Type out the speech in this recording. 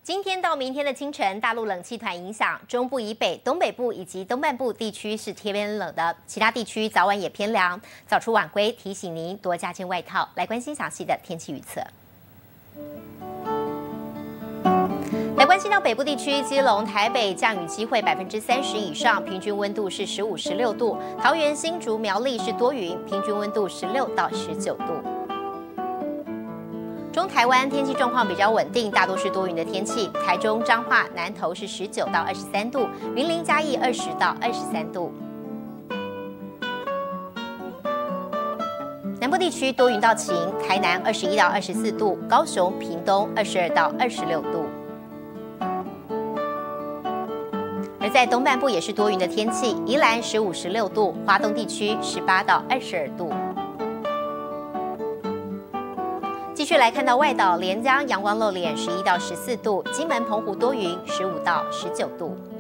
今天到明天的清晨，大陆冷气团影响，中部以北、东北部以及东半部地区是偏冷的，其他地区早晚也偏凉。早出晚归，提醒您多加件外套。来关心详细的天气预测。来关心到北部地区，基隆、台北降雨机会30%以上，平均温度是15、16度；桃园、新竹、苗栗是多云，平均温度16到19度。中台湾天气状况比较稳定，大多是多云的天气。台中、彰化、南投是19到23度，云林、嘉义20到23度。南部地区多云到晴，台南21到24度，高雄、屏东22到26度。而在东半部也是多云的天气，宜兰15、16度，花东地区18到22度。继续来看到外岛，连江阳光露脸11到14度，金门、澎湖多云15到19度。